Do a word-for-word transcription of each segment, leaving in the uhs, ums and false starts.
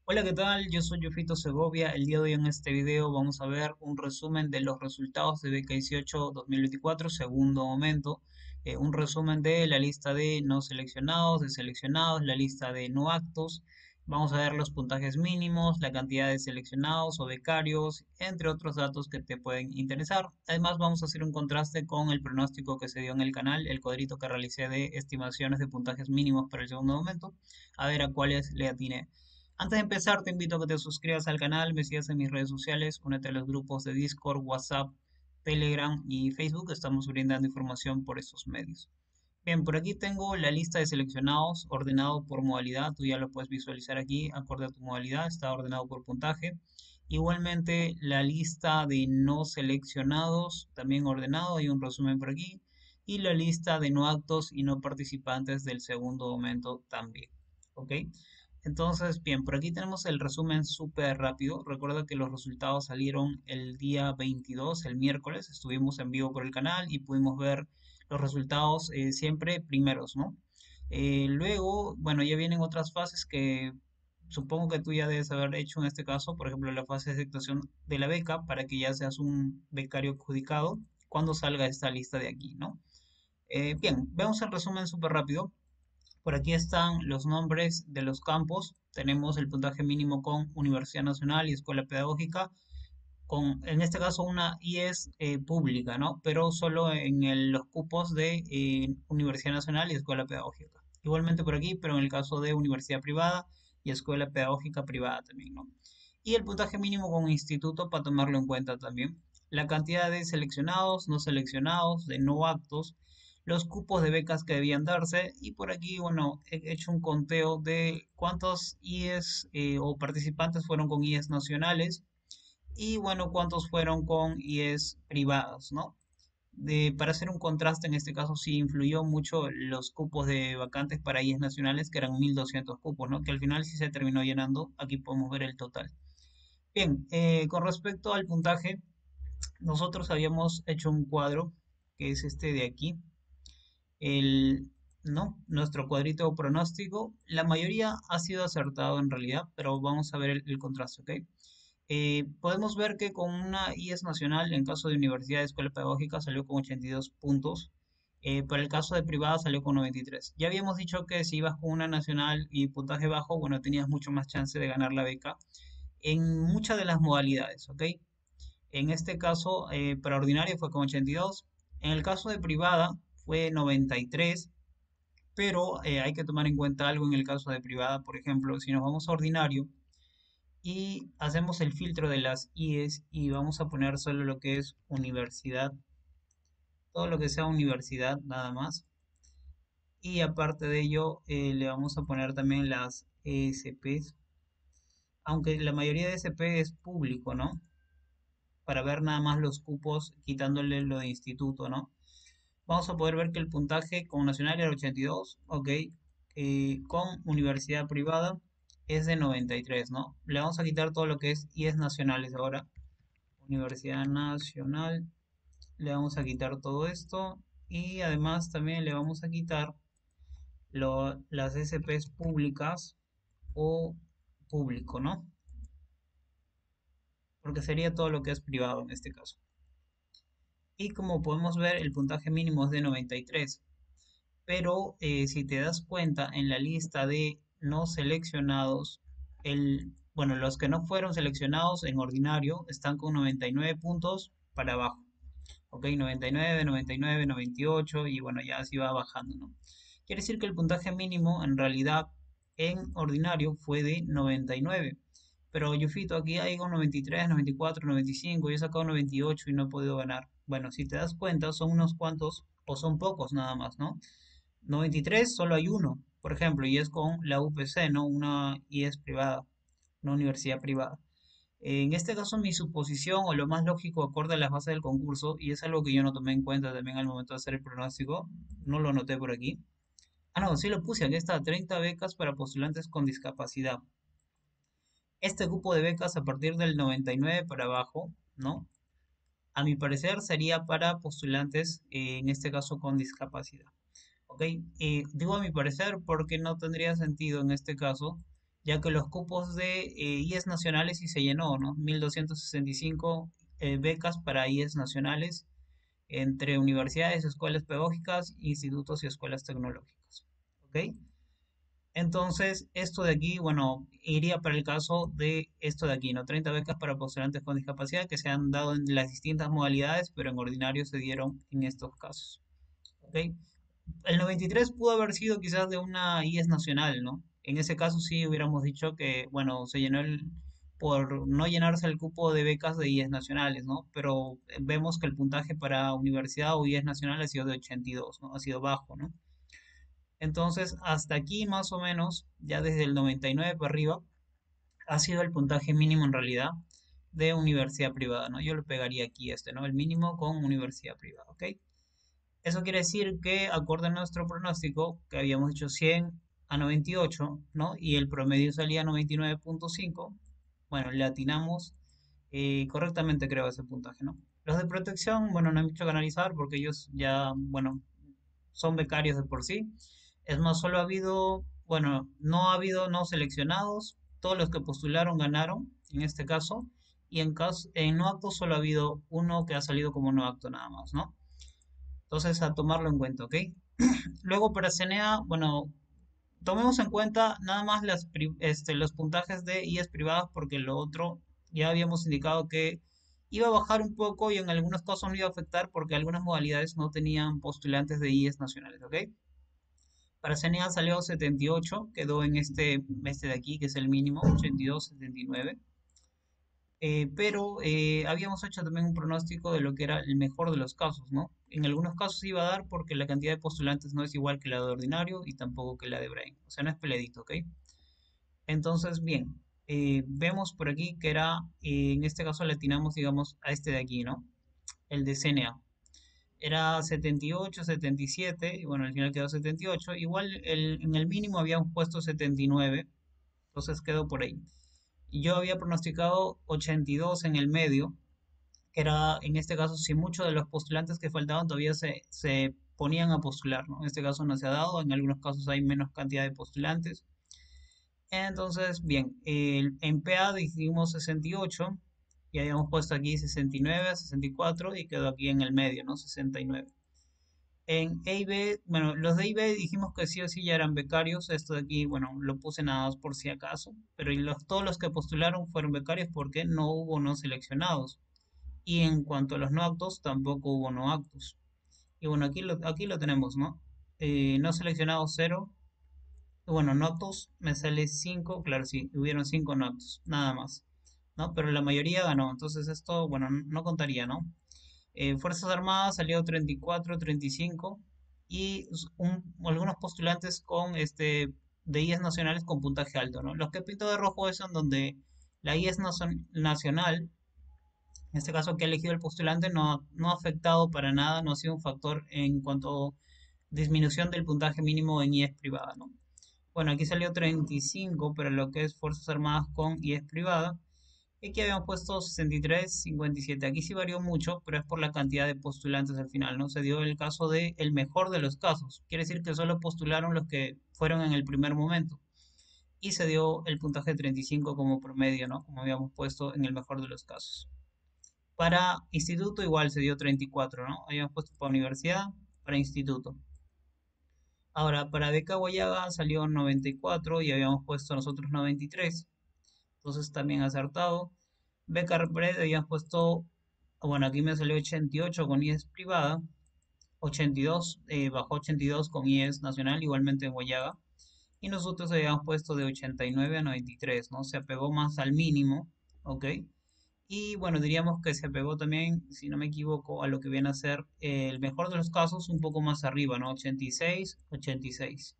Hola, ¿qué tal? Yo soy Yofito Segovia. El día de hoy en este video vamos a ver un resumen de los resultados de beca dieciocho dos mil veinticuatro, segundo momento. Eh, un resumen de la lista de no seleccionados, de seleccionados, la lista de no actos. Vamos a ver los puntajes mínimos, la cantidad de seleccionados o becarios, entre otros datos que te pueden interesar. Además, vamos a hacer un contraste con el pronóstico que se dio en el canal, el cuadrito que realicé de estimaciones de puntajes mínimos para el segundo momento, a ver a cuáles le atiné. Antes de empezar, te invito a que te suscribas al canal, me sigas en mis redes sociales, únete a los grupos de Discord, WhatsApp, Telegram y Facebook. Estamos brindando información por estos medios. Bien, por aquí tengo la lista de seleccionados ordenado por modalidad. Tú ya lo puedes visualizar aquí, acorde a tu modalidad, está ordenado por puntaje. Igualmente, la lista de no seleccionados, también ordenado, hay un resumen por aquí. Y la lista de no actos y no participantes del segundo momento también. ¿Ok? Entonces, bien, por aquí tenemos el resumen súper rápido. Recuerda que los resultados salieron el día veintidós, el miércoles. Estuvimos en vivo por el canal y pudimos ver los resultados eh, siempre primeros, ¿no? Eh, luego, bueno, ya vienen otras fases que supongo que tú ya debes haber hecho en este caso, por ejemplo, la fase de aceptación de la beca para que ya seas un becario adjudicado cuando salga esta lista de aquí, ¿no? Eh, bien, vemos el resumen súper rápido. Por aquí están los nombres de los campos. Tenemos el puntaje mínimo con Universidad Nacional y Escuela Pedagógica, con, en este caso, una I E S eh, pública, ¿no? Pero solo en el- los cupos de eh, Universidad Nacional y Escuela Pedagógica. Igualmente por aquí, pero en el caso de universidad privada y escuela pedagógica privada también, ¿no? Y el puntaje mínimo con instituto para tomarlo en cuenta también. La cantidad de seleccionados, no seleccionados, de no aptos, los cupos de becas que debían darse y por aquí, bueno, he hecho un conteo de cuántos I E S eh, o participantes fueron con I E S nacionales y bueno, cuántos fueron con I E S privados, ¿no? De, para hacer un contraste, en este caso sí influyó mucho los cupos de vacantes para I E S nacionales, que eran mil doscientos cupos, ¿no? Que al final sí se terminó llenando. Aquí podemos ver el total. Bien, eh, con respecto al puntaje, nosotros habíamos hecho un cuadro, que es este de aquí, el, ¿no? Nuestro cuadrito pronóstico. La mayoría ha sido acertado en realidad, pero vamos a ver el, el contraste, ¿ok? Eh, podemos ver que con una I E S nacional, en caso de universidad de escuela pedagógica, salió con ochenta y dos puntos. Eh, para el caso de privada salió con noventa y tres. Ya habíamos dicho que si ibas con una nacional y puntaje bajo, bueno, tenías mucho más chance de ganar la beca en muchas de las modalidades, ¿ok? En este caso, eh, para ordinario fue con ochenta y dos. En el caso de privada fue noventa y tres, pero eh, hay que tomar en cuenta algo en el caso de privada. Por ejemplo, si nos vamos a ordinario, y hacemos el filtro de las I E S y vamos a poner solo lo que es universidad, todo lo que sea universidad nada más. Y aparte de ello, eh, le vamos a poner también las E S Ps, aunque la mayoría de E S P es público, ¿no? Para ver nada más los cupos, quitándole lo de instituto, ¿no? Vamos a poder ver que el puntaje con nacional era ochenta y dos, ok, eh, con universidad privada es de noventa y tres, ¿no? Le vamos a quitar todo lo que es I E S nacionales ahora. Universidad Nacional, le vamos a quitar todo esto y además también le vamos a quitar lo- las S Ps públicas o público, ¿no? Porque sería todo lo que es privado en este caso. Y como podemos ver, el puntaje mínimo es de noventa y tres, pero eh, si te das cuenta en la lista de no seleccionados, el, bueno, los que no fueron seleccionados en ordinario están con noventa y nueve puntos para abajo. Ok, noventa y nueve, noventa y nueve, noventa y ocho y bueno, ya así va bajando, ¿no? Quiere decir que el puntaje mínimo en realidad en ordinario fue de noventa y nueve, pero yo fito aquí hay un noventa y tres, noventa y cuatro, noventa y cinco, yo he sacado noventa y ocho y no he podido ganar. Bueno, si te das cuenta, son unos cuantos o son pocos nada más, ¿no? noventa y tres solo hay uno, por ejemplo, y es con la U P C, ¿no? Una I E S privada, una universidad privada. En este caso, mi suposición o lo más lógico acorde a las bases del concurso, y es algo que yo no tomé en cuenta también al momento de hacer el pronóstico, no lo anoté por aquí. Ah, no, sí lo puse, aquí está, treinta becas para postulantes con discapacidad. Este grupo de becas a partir del noventa y nueve para abajo, ¿no? A mi parecer sería para postulantes, eh, en este caso con discapacidad. ¿Ok? Eh, digo a mi parecer porque no tendría sentido en este caso ya que los cupos de eh, I E S nacionales sí se llenó, ¿no? mil doscientas sesenta y cinco eh, becas para I E S nacionales entre universidades, escuelas pedagógicas, institutos y escuelas tecnológicas. ¿Ok? Entonces, esto de aquí, bueno, iría para el caso de esto de aquí, ¿no? treinta becas para postulantes con discapacidad que se han dado en las distintas modalidades, pero en ordinario se dieron en estos casos. ¿Ok? El noventa y tres pudo haber sido quizás de una I E S nacional, ¿no? En ese caso sí hubiéramos dicho que, bueno, se llenó el, por no llenarse el cupo de becas de I E S nacionales, ¿no? Pero eh, vemos que el puntaje para universidad o I E S nacional ha sido de ochenta y dos, ¿no? Ha sido bajo, ¿no? Entonces, hasta aquí más o menos, ya desde el noventa y nueve para arriba, ha sido el puntaje mínimo en realidad de universidad privada, ¿no? Yo lo pegaría aquí este, ¿no? El mínimo con universidad privada, ¿ok? Eso quiere decir que, acorde a nuestro pronóstico, que habíamos hecho cien a noventa y ocho, ¿no? Y el promedio salía noventa y nueve punto cinco, bueno, le atinamos eh, correctamente, creo, ese puntaje, ¿no? Los de protección, bueno, no hay mucho que analizar porque ellos ya, bueno, son becarios de por sí. Es más, solo ha habido, bueno, no ha habido no seleccionados, todos los que postularon ganaron, en este caso, y en caso, en no acto solo ha habido uno que ha salido como no acto nada más, ¿no? Entonces, a tomarlo en cuenta, ¿ok? Luego para C N A, bueno, tomemos en cuenta nada más las, pri- este, los puntajes de I E S privadas porque lo otro ya habíamos indicado que iba a bajar un poco y en algunos casos no iba a afectar porque algunas modalidades no tenían postulantes de I E S nacionales, ¿ok? Para C N A salió setenta y ocho, quedó en este, este de aquí, que es el mínimo, ochenta y dos, setenta y nueve. Eh, pero eh, habíamos hecho también un pronóstico de lo que era el mejor de los casos, ¿no? En algunos casos iba a dar porque la cantidad de postulantes no es igual que la de ordinario y tampoco que la de Brain. O sea, no es peleadito, ¿ok? Entonces, bien, eh, vemos por aquí que era, eh, en este caso le atinamos, digamos, a este de aquí, ¿no? El de C N A. Era setenta y ocho, setenta y siete, y bueno, al final quedó setenta y ocho. Igual el- en el mínimo habíamos puesto setenta y nueve, entonces quedó por ahí. Y yo había pronosticado ochenta y dos en el medio, que era en este caso si muchos de los postulantes que faltaban todavía se, se ponían a postular, ¿no? En este caso no se ha dado, en algunos casos hay menos cantidad de postulantes. Entonces, bien, el, en P A dijimos sesenta y ocho y habíamos puesto aquí sesenta y nueve a sesenta y cuatro y quedó aquí en el medio, ¿no? sesenta y nueve. En A y B, bueno, los de A y B dijimos que sí o sí ya eran becarios. Esto de aquí, bueno, lo puse nada más por si acaso. Pero y los, todos los que postularon fueron becarios porque no hubo no seleccionados. Y en cuanto a los no actos, tampoco hubo no actos. Y bueno, aquí lo, aquí lo tenemos, ¿no? Eh, no seleccionados cero. Y bueno, no actos me sale cinco. Claro, sí, hubieron cinco no actos, nada más, ¿no? Pero la mayoría ganó. Entonces esto, bueno, no no contaría, ¿no? Eh, Fuerzas Armadas salió treinta y cuatro, treinta y cinco y s- un- algunos postulantes con este de I E S nacionales con puntaje alto, ¿no? Los que pinto de rojo es en donde la I E S nacion- nacional, en este caso que ha elegido el postulante, no, ha- no ha afectado para nada, no ha sido un factor en cuanto a disminución del puntaje mínimo en I E S privada, ¿no? Bueno, aquí salió treinta y cinco para lo que es Fuerzas Armadas con I E S privada. Y aquí habíamos puesto sesenta y tres, cincuenta y siete. Aquí sí varió mucho, pero es por la cantidad de postulantes al final, ¿no? Se dio el caso de el mejor de los casos. Quiere decir que solo postularon los que fueron en el primer momento. Y se dio el puntaje treinta y cinco como promedio, ¿no? Como habíamos puesto en el mejor de los casos. Para instituto igual se dio treinta y cuatro, ¿no? Habíamos puesto para universidad, para instituto. Ahora, para beca Guayaga salió noventa y cuatro y habíamos puesto nosotros noventa y tres. Entonces también acertado. Beca Red habíamos puesto, bueno, aquí me salió ochenta y ocho con I E S privada, ochenta y dos, eh, bajó ochenta y dos con I E S nacional, igualmente en Guayaga. Y nosotros habíamos puesto de ochenta y nueve a noventa y tres, ¿no? Se apegó más al mínimo, ¿ok? Y bueno, diríamos que se apegó también, si no me equivoco, a lo que viene a ser eh, el mejor de los casos, un poco más arriba, ¿no? ochenta y seis, ochenta y seis.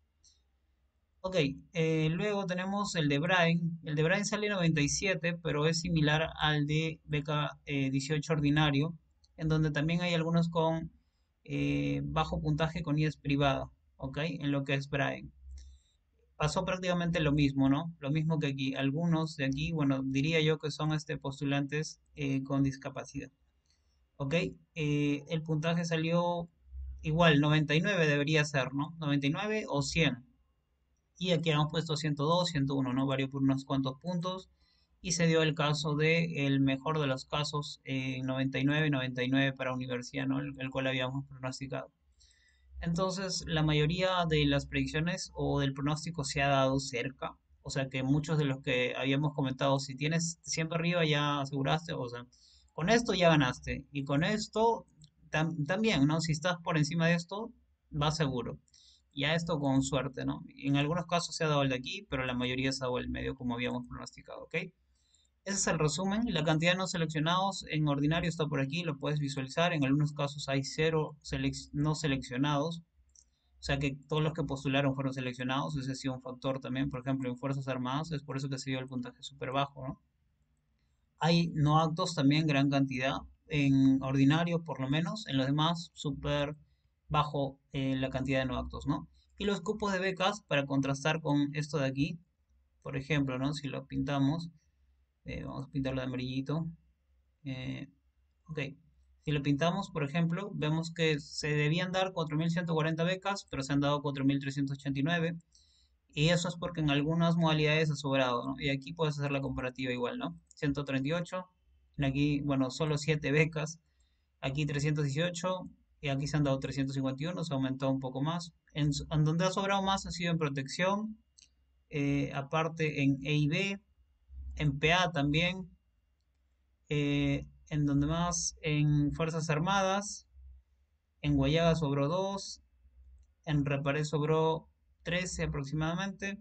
Ok, eh, luego tenemos el de Brain. El de Brain sale noventa y siete, pero es similar al de beca eh, dieciocho ordinario, en donde también hay algunos con eh, bajo puntaje con I E S privada, ok, en lo que es Brain. Pasó prácticamente lo mismo, ¿no? Lo mismo que aquí. Algunos de aquí, bueno, diría yo que son este, postulantes eh, con discapacidad, ok. Eh, el puntaje salió igual, noventa y nueve debería ser, ¿no? noventa y nueve o cien. Y aquí habíamos puesto ciento dos, ciento uno, ¿no? Varió por unos cuantos puntos. Y se dio el caso de el mejor de los casos, eh, noventa y nueve, noventa y nueve para universidad, ¿no? El, el cual habíamos pronosticado. Entonces, la mayoría de las predicciones o del pronóstico se ha dado cerca. O sea que muchos de los que habíamos comentado, si tienes siempre arriba ya aseguraste, o sea, con esto ya ganaste. Y con esto tam- también, ¿no? Si estás por encima de esto, vas seguro. Ya esto con suerte, ¿no? En algunos casos se ha dado el de aquí, pero la mayoría se ha dado el medio como habíamos pronosticado, ¿ok? Ese es el resumen. La cantidad de no seleccionados en ordinario está por aquí, lo puedes visualizar. En algunos casos hay cero selec- no seleccionados. O sea que todos los que postularon fueron seleccionados, ese ha sido un factor también, por ejemplo, en Fuerzas Armadas, es por eso que se dio el puntaje súper bajo, ¿no? Hay no actos también gran cantidad, en ordinario por lo menos, en los demás súper bajo eh, la cantidad de no actos, ¿no? Y los cupos de becas, para contrastar con esto de aquí, por ejemplo, ¿no? Si lo pintamos, eh, vamos a pintarlo de amarillito, eh, ok. Si lo pintamos, por ejemplo, vemos que se debían dar cuatro mil ciento cuarenta becas, pero se han dado cuatro mil trescientos ochenta y nueve. Y eso es porque en algunas modalidades ha sobrado, ¿no? Y aquí puedes hacer la comparativa igual, ¿no? ciento treinta y ocho, y aquí, bueno, solo siete becas, aquí trescientos dieciocho, y aquí se han dado trescientos cincuenta y uno, se aumentó un poco más. En, s- en donde ha sobrado más ha sido en protección, eh, aparte en E y B, en P A también, eh, en donde más en Fuerzas Armadas, en Guayaga sobró dos, en Reparé sobró trece aproximadamente,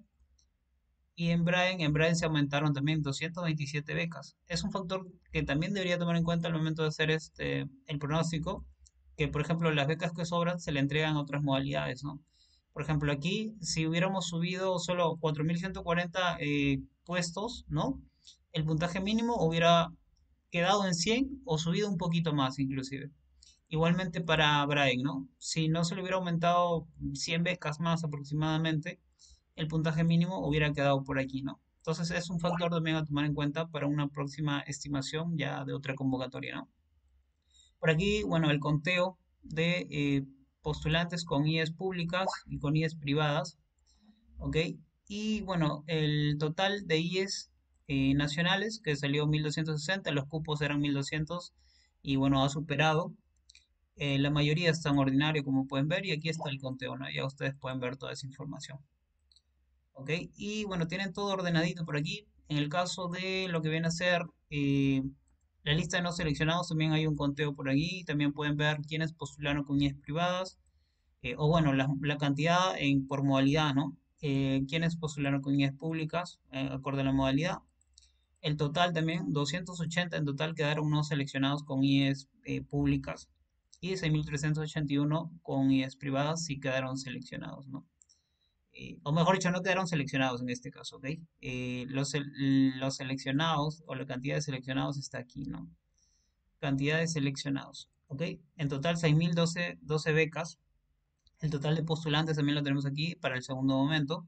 y en Brain, en Brain se aumentaron también doscientas veintisiete becas. Es un factor que también debería tomar en cuenta al momento de hacer este, el pronóstico, que por ejemplo las becas que sobran se le entregan a otras modalidades, ¿no? Por ejemplo, aquí, si hubiéramos subido solo cuatro mil ciento cuarenta eh, puestos, ¿no? El puntaje mínimo hubiera quedado en cien o subido un poquito más inclusive. Igualmente para Brain, ¿no? Si no se le hubiera aumentado cien becas más aproximadamente, el puntaje mínimo hubiera quedado por aquí, ¿no? Entonces es un factor también a tomar en cuenta para una próxima estimación ya de otra convocatoria, ¿no? Por aquí, bueno, el conteo de eh, postulantes con I Es públicas y con I Es privadas, ¿ok? Y bueno, el total de I Es eh, nacionales, que salió mil doscientos sesenta, los cupos eran mil doscientos y bueno, ha superado. Eh, la mayoría está en ordinario, como pueden ver, y aquí está el conteo, ¿no? Ya ustedes pueden ver toda esa información. ¿Ok? Y bueno, tienen todo ordenadito por aquí. En el caso de lo que viene a ser eh, la lista de no seleccionados, también hay un conteo por aquí. También pueden ver quiénes postularon con I Es privadas, eh, o bueno, la, la cantidad en, por modalidad, ¿no? Eh, quiénes postularon con I Es públicas, eh, acorde a la modalidad. El total también, doscientos ochenta en total quedaron no seleccionados con I Es eh, públicas y seis mil trescientos ochenta y uno con I Es privadas sí quedaron seleccionados, ¿no? Eh, o mejor dicho, no quedaron seleccionados en este caso, ¿ok? Eh, los, sel- los seleccionados o la cantidad de seleccionados está aquí, ¿no? Cantidad de seleccionados, ¿ok? En total seis mil doce doce becas. El total de postulantes también lo tenemos aquí para el segundo momento.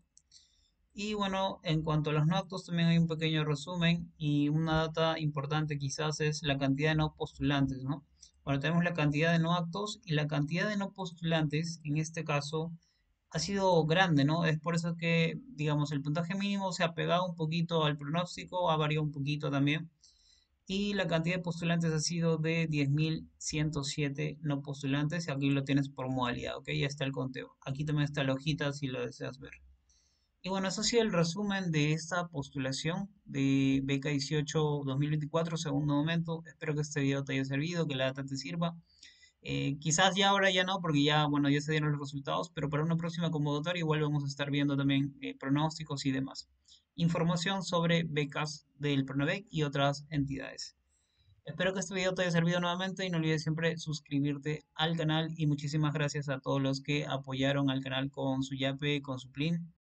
Y bueno, en cuanto a los no actos, también hay un pequeño resumen y una data importante quizás es la cantidad de no postulantes, ¿no? Bueno, tenemos la cantidad de no actos y la cantidad de no postulantes, en este caso, ha sido grande, ¿no? Es por eso que, digamos, el puntaje mínimo se ha pegado un poquito al pronóstico, ha variado un poquito también. Y la cantidad de postulantes ha sido de diez mil ciento siete no postulantes, y aquí lo tienes por modalidad, ¿ok? Ya está el conteo. Aquí también está la hojita si lo deseas ver. Y bueno, eso ha sido el resumen de esta postulación de Beca dieciocho dos mil veinticuatro, segundo momento. Espero que este video te haya servido, que la data te sirva. Eh, quizás ya ahora ya no, porque ya, bueno, ya se dieron los resultados, pero para una próxima convocatoria igual vamos a estar viendo también eh, pronósticos y demás. Información sobre becas del Pronavec y otras entidades. Espero que este video te haya servido nuevamente y no olvides siempre suscribirte al canal y muchísimas gracias a todos los que apoyaron al canal con su Yape, con su Plin.